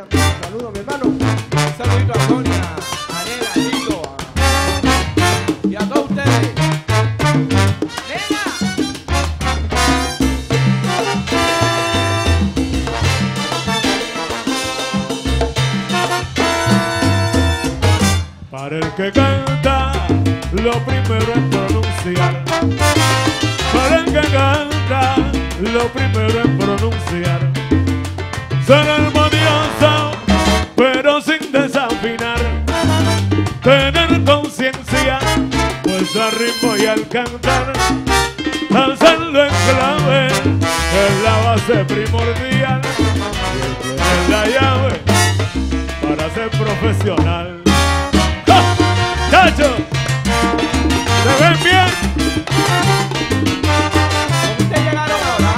Saludos, mi hermano. Un saludito a Sonia, a Nena, a Lito, y a todos ustedes. ¡Nena! Para el que canta, lo primero es pronunciar. Para el que canta, lo primero es pronunciar. Ser armonioso, pero sin desafinar. Tener conciencia, pues al ritmo y al cantar, hacerlo en clave es la base primordial. Es la llave para ser profesional. ¡Ja! ¡Chacho! ¿Se ven bien? Ustedes llegaron ahora.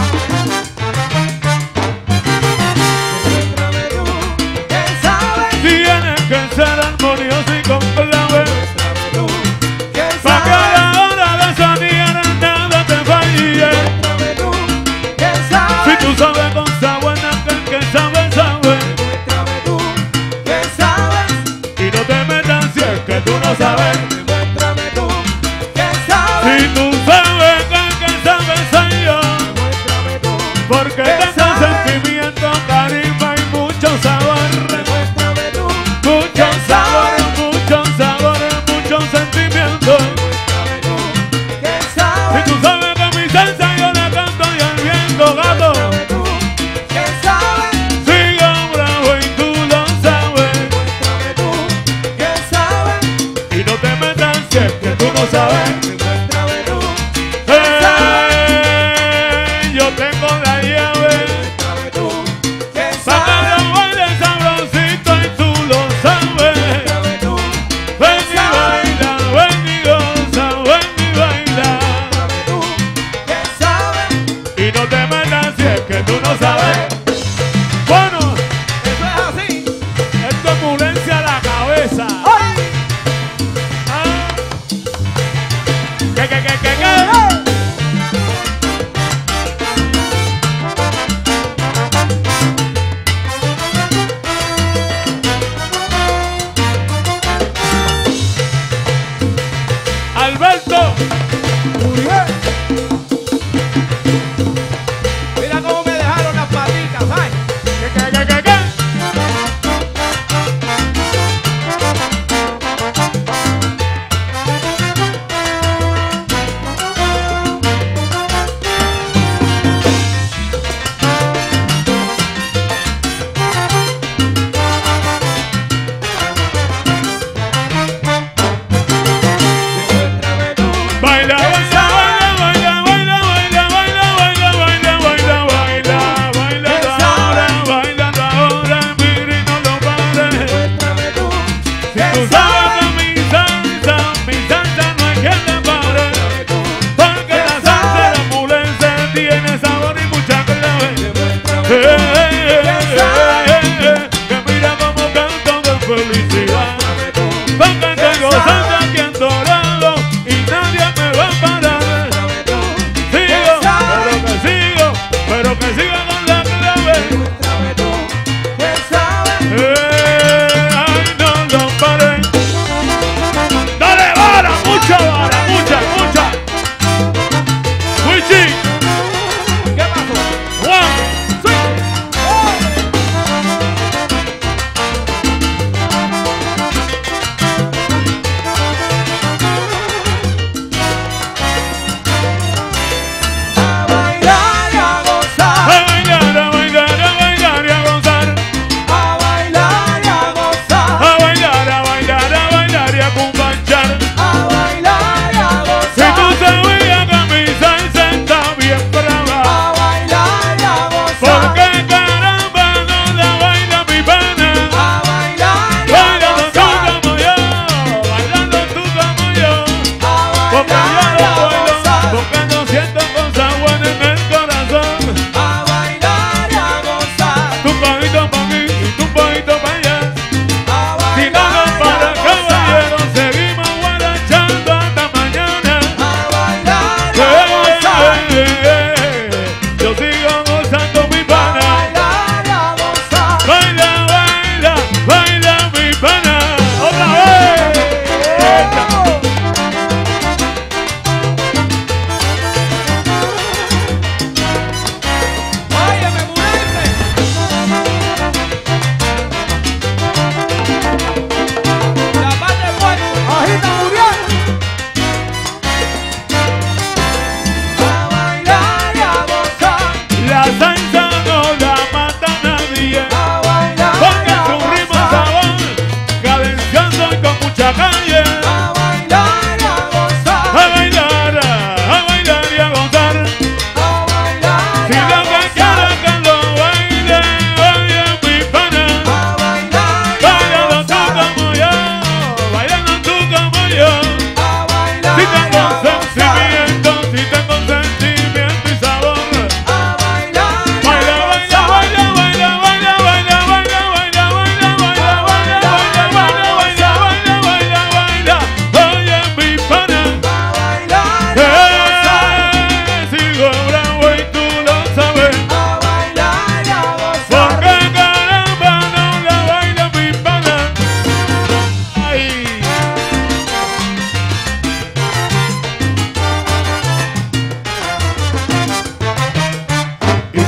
Muéstrame tú, ¿qué sabes? Tienes que ser armonioso y con clave, Muéstrame tú, ¿qué pa' que a sabes? la hora de soñar nada te falle. Muéstrame tú, ¿qué Si sabes? tú sabes cosa buena, que el que sabe, sabe. Muéstrame tú, ¿qué sabes? Y no te metas si es que tú no sabes. Muéstrame tú, ¿qué sabes? Si tú sabes que el que sabe soy yo, Muéstrame tú, porque ¿qué tengo sabes? sentimiento, carisma y mucho sabor. Muéstrame tú, Mucho sabor, mucho sabor, mucho sentimiento. muéstrame tú, ¿qué Si sabes? tú sabes que mi salsa yo la canto y al viento gato. Muéstrame tú, ¿qué sabes? Sigo bravo y tú lo sabes. Muéstrame tú, ¿qué sabes? Y no te metas si es que tú no sabes. Muéstrame tú, ¿qué sabes? Yo tengo la llave Muéstrame tú, ¿qué para que sabes? lo bailes a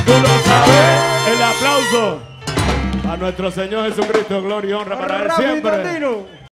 tú lo sabes. El aplauso a nuestro Señor Jesucristo, gloria y honra para él siempre.